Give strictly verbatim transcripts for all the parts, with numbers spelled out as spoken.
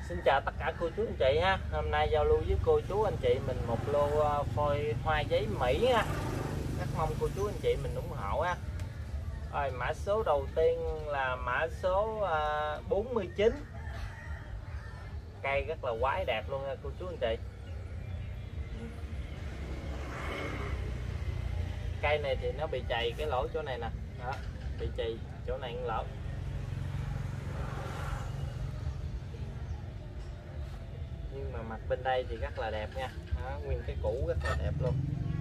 Xin chào tất cả cô chú anh chị ha. Hôm nay giao lưu với cô chú anh chị mình một lô phôi hoa giấy Mỹ ha. Rất mong cô chú anh chị mình ủng hộ ha. Rồi mã số đầu tiên là mã số bốn mươi chín. Cây rất là quái đẹp luôn nha cô chú anh chị. Cây này thì nó bị chày cái lỗ chỗ này nè. Đó, bị chày chỗ này lỗ. Nhưng mà mặt bên đây thì rất là đẹp nha. Đó, nguyên cái củ rất là đẹp luôn.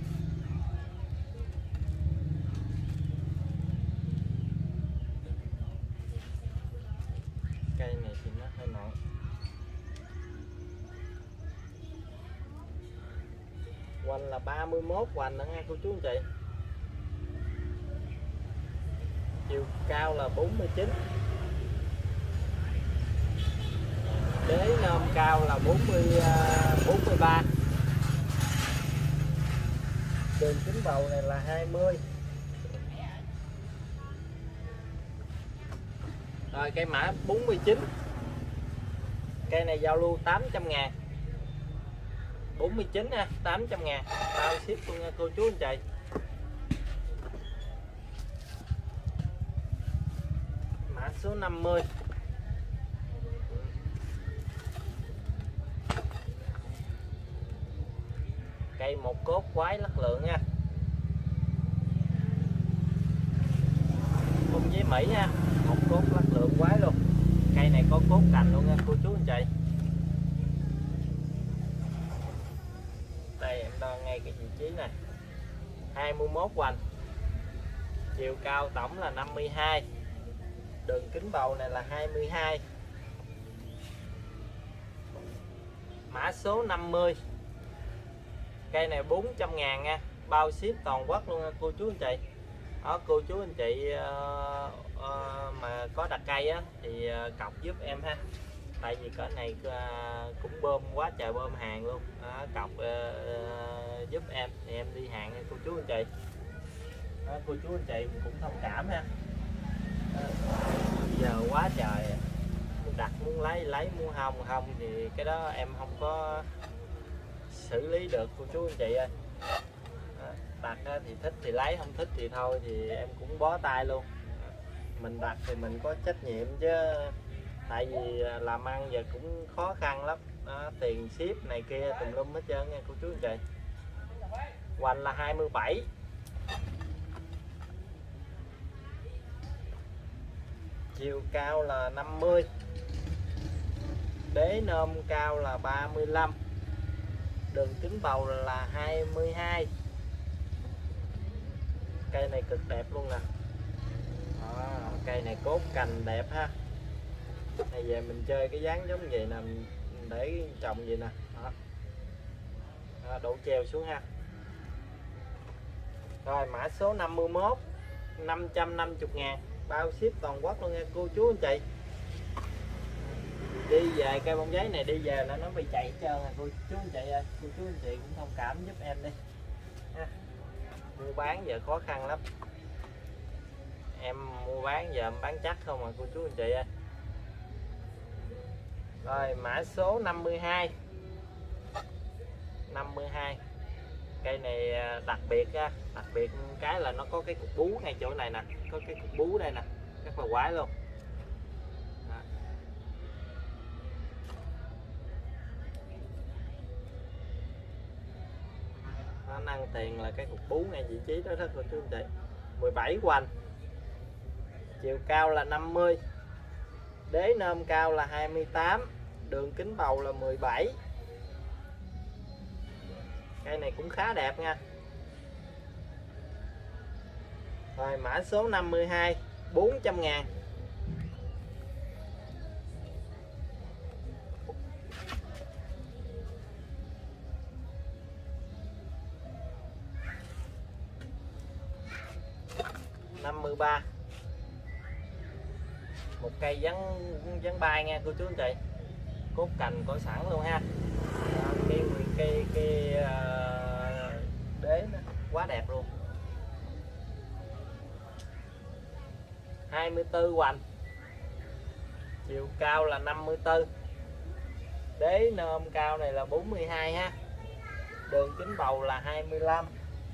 Cây này thì nó hơi nặng. Hoành là ba mươi mốt hoành nữa nha cô chú anh chị. Chiều cao là bốn mươi chín. Đế nôm cao là bốn mươi, bốn mươi ba. Đường kính bầu này là hai mươi. Rồi cây mã bốn mươi chín. Cây này giao lưu tám trăm ngàn. bốn mươi chín ha, tám trăm ngàn. Bao ship luôn nha cô chú anh chị. Mã số năm mươi. Cây một cốt quái lắc lượng nha. Cùng với Mỹ ha, một cốt lắc lượng quái luôn. Cây này có cốt cành luôn nha cô chú anh chị. Đây em đo ngay cái vị trí này. hai mươi mốt hoành. Chiều cao tổng là năm mươi hai. Đường kính bầu này là hai mươi hai. Mã số năm mươi. Cây này bốn trăm ngàn nha. Bao ship toàn quốc luôn nha cô chú anh chị. Đó, cô chú anh chị uh, uh, mà có đặt cây á thì uh, cọc giúp em ha. Tại vì cỡ này uh, cũng bơm quá trời bơm hàng luôn. Đó, cọc uh, uh, giúp em thì em đi hàng nha cô chú anh chị. Đó, cô chú anh chị cũng thông cảm ha. Đó, giờ quá trời đặt muốn lấy lấy muốn không không thì cái đó em không có xử lý được cô chú anh chị ơi. Đó, đặt thì thích thì lấy, không thích thì thôi, thì em cũng bó tay luôn. Mình đặt thì mình có trách nhiệm chứ, tại vì làm ăn giờ cũng khó khăn lắm. Đó, tiền ship này kia tùm lum hết trơn nha cô chú anh chị. Hoành là hai mươi bảy. Chiều cao là năm mươi. Đế nôm cao là ba mươi lăm. Đường kính bầu là hai mươi hai. Cây này cực đẹp luôn nè. Đó, cây này cốt cành đẹp ha. Bây giờ mình chơi cái dáng giống vậy nè, để trồng gì nè. Đó. Đó, đổ treo xuống ha. Rồi mã số năm mươi mốt. năm trăm năm mươi ngàn. Bao ship toàn quốc luôn nha cô chú anh chị. Đi về cây bông giấy này đi về là nó bị chạy hết trơn à cô chú anh chị ơi. Cô chú anh chị cũng thông cảm giúp em đi ha. Mua bán giờ khó khăn lắm. Em mua bán giờ em bán chắc không mà cô chú anh chị ơi. Rồi mã số năm mươi hai. năm mươi hai. Cây này đặc biệt ha, đặc biệt cái là nó có cái cục bú ngay chỗ này nè, có cái cục bú đây nè, rất là quái luôn. Đó. Nó ăn tiền là cái cục bú ngay vị trí đó đó cô chú anh chị. mười bảy hoành. Chiều cao là năm mươi. Đế nôm cao là hai mươi tám. Đường kính bầu là mười bảy. Cây này cũng khá đẹp nha. Rồi mã số năm mươi hai. bốn trăm ngàn. năm mươi ba. Một cây dán dán bay nha cô chú anh chị. Cốt cành có sẵn luôn ha. Đó, cái nguyên cây cây uh, đế đó, quá đẹp luôn. hai mươi tư hoành. Chiều cao là năm mươi tư. Đế nôm cao này là bốn mươi hai ha. Đường kính bầu là hai mươi lăm.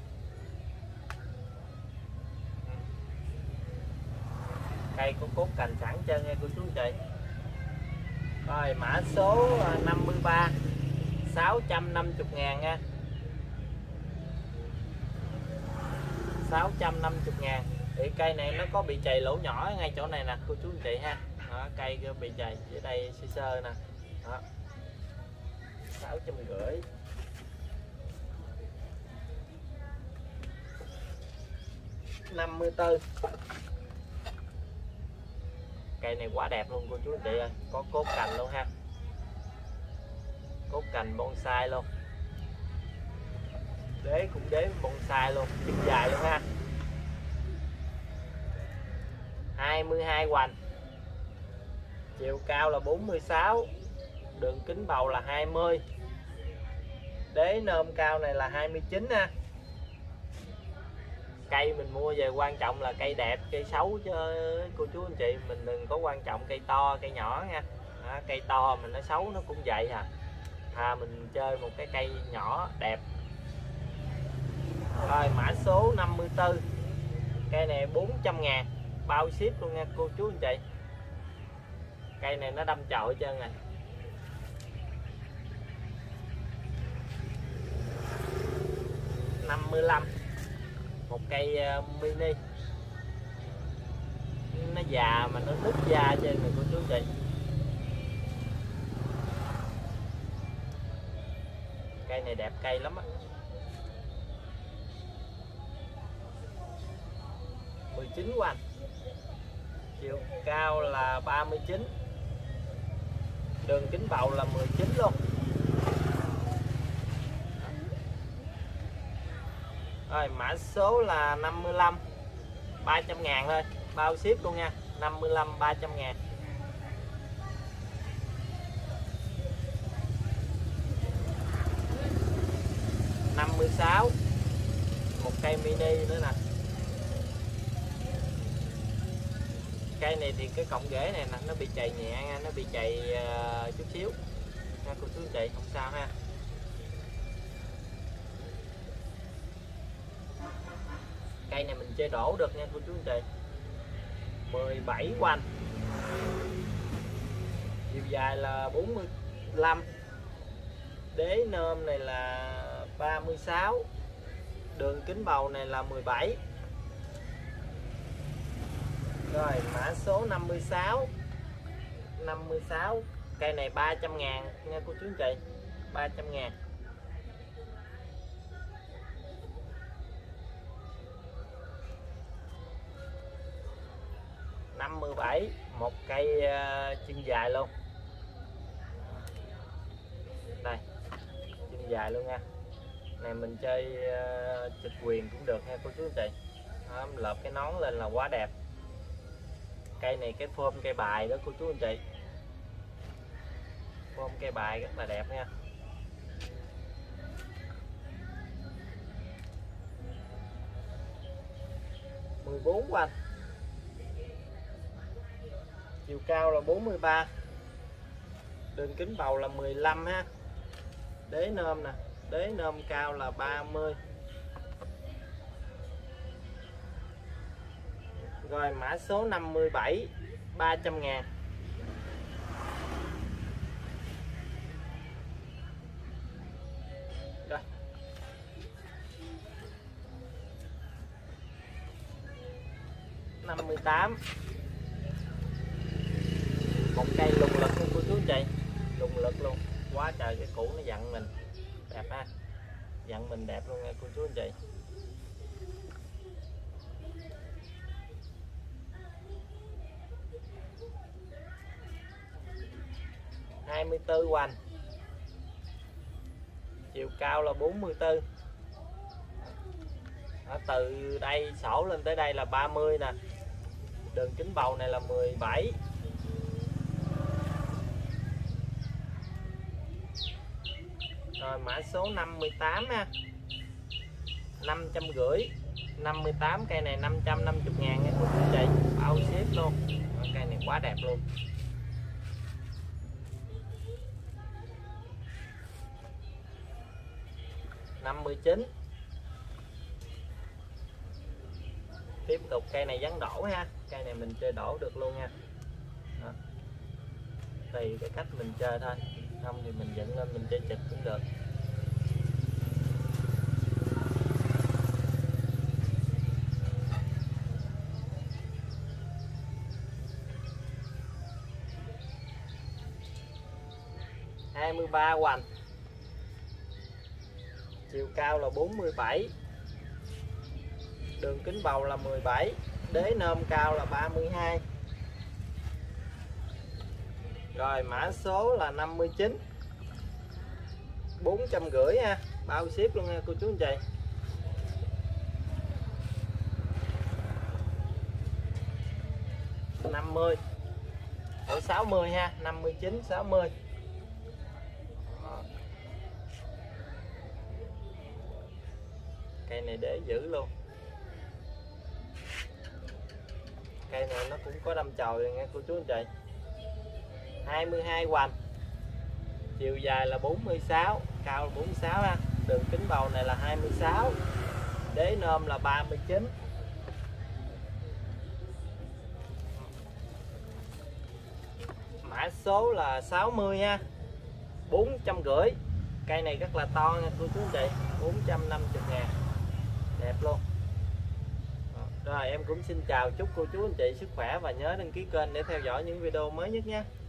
Cây có cốt cành sẵn chân nha cô chú anh chị. Rồi mã số năm mươi ba, sáu trăm năm mươi ngàn nha. sáu trăm năm mươi ngàn. Thì cây này nó có bị chày lỗ nhỏ ngay chỗ này nè cô chú anh chị ha. Đó, cây bị chày ở đây sơ sơ nè. Đó. sáu trăm rưỡi. năm mươi tư. Cây này quá đẹp luôn cô chú anh chị ơi, có cốt cành luôn ha. Cốt cành bonsai luôn. Đế cũng đế bonsai luôn, chân dài luôn ha. hai mươi hai hoành. Chiều cao là bốn mươi sáu. Đường kính bầu là hai mươi. Đế nôm cao này là hai mươi chín ha. Cây mình mua về quan trọng là cây đẹp, cây xấu chứ cô chú anh chị, mình đừng có quan trọng cây to, cây nhỏ nha. Đó, cây to mình nó xấu nó cũng vậy à. Thà mình chơi một cái cây nhỏ đẹp. Rồi mã số năm mươi tư. Cây này bốn trăm ngàn, bao ship luôn nha cô chú anh chị. Cây này nó đâm chồi trơn này. năm mươi lăm. Một cây mini. Nó già mà nó nứt da trên này cô chú anh chị. Cây này đẹp cây lắm á. mười chín của anh. Chiều cao là ba mươi chín. Đường kính bầu là mười chín luôn. Rồi mã số là năm mươi lăm, ba trăm ngàn thôi, bao ship luôn nha. Năm mươi lăm ba trăm ngàn. năm mươi sáu. Một cây mini nữa nè. Cây này thì cái cọng rễ này nè nó bị chày nhẹ nha, nó bị chày uh, chút xíu nha cô chú chị, không sao ha. Cây này mình chơi đổ được nha cô chú anh chị. mười bảy quanh. Chiều dài là bốn mươi lăm. Đế nôm này là ba mươi sáu. Đường kính bầu này là mười bảy. Rồi mã số năm mươi sáu. năm mươi sáu. Cây này ba trăm ngàn nha cô chú anh chị. ba trăm ngàn. năm mươi bảy. Một cây uh, chân dài luôn. Đây, chân dài luôn nha. Này mình chơi uh, trịch quyền cũng được ha cô chú anh chị. Đó, lợp cái nón lên là quá đẹp. Cây này cái phôm cây bài đó cô chú anh chị. Phôm cây bài rất là đẹp nha. mười bốn của anh. Chiều cao là bốn mươi ba. Đường kính bầu là mười lăm ha. Đế nôm nè. Đế nôm cao là ba mươi. Rồi mã số năm mươi bảy, ba trăm ngàn. Rồi. năm mươi tám. Một cây lùng lực luôn cô chú anh chị. Lùng lực luôn. Quá trời cái củ nó dặn mình. Đẹp ha. Dặn mình đẹp luôn nha cô chú anh chị. hai mươi tư hoành. Chiều cao là bốn mươi tư. Đó, từ đây sổ lên tới đây là ba mươi nè. Đường kính bầu này là mười bảy. Rồi mã số năm mươi tám ha. năm trăm rưỡi. năm mươi tám cây này năm trăm năm mươi ngàn nha cô chú chị. Bao ship luôn. Cây này quá đẹp luôn. năm mươi chín. Tiếp tục cây này dán đổ ha, cây này mình chơi đổ được luôn nha. Đó. Tùy cái cách mình chơi thôi, không thì mình dựng lên mình chơi chịch cũng được. hai mươi ba hoành, chiều cao là bốn mươi bảy, đường kính bầu là mười bảy, đế nôm cao là ba mươi hai. Rồi mã số là năm mươi chín, bốn trăm rưỡi ha, bao ship luôn nha cô chú anh chị. năm mươi, ở sáu mươi ha, năm mươi chín, sáu mươi. Cây này để giữ luôn. Cây này nó cũng có đâm chồi rồi nha cô chú anh chị. hai mươi hai hoành, chiều dài là bốn mươi sáu, cao là bốn mươi sáu ha. Đường kính bầu này là hai mươi sáu, đế nôm là ba mươi chín. Mã số là sáu mươi ha, bốn trăm rưỡi. Cây này rất là to nha cô chú anh chị, bốn trăm năm mươi ngàn, đẹp luôn. Rồi em cũng xin chào, chúc cô chú anh chị sức khỏe và nhớ đăng ký kênh để theo dõi những video mới nhất nha.